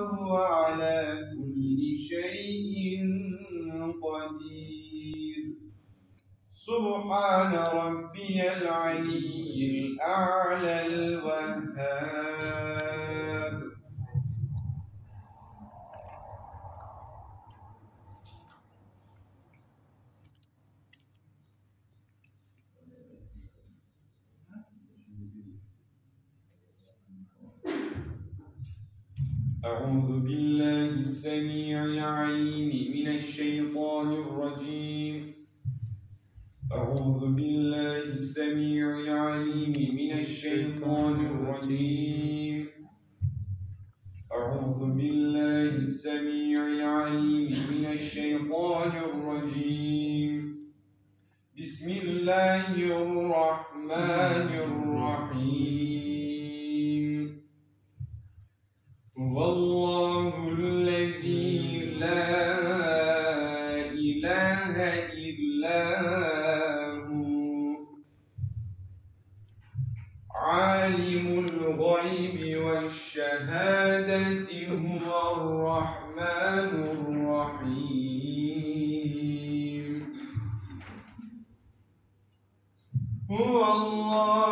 وهو على كل شيء قدير. سبحان ربي العلي الأعلى الوهاب. أعوذ بالله السميع العليم من الشيطان الرجيم. أعوذ بالله السميع العليم من الشيطان الرجيم. أعوذ بالله السميع العليم من الشيطان الرجيم. بسم الله الرحمن الرحيم. هو الله الذي لا إله إلا هو عالم الغيب والشهادة هو الرحمن الرحيم. هو الله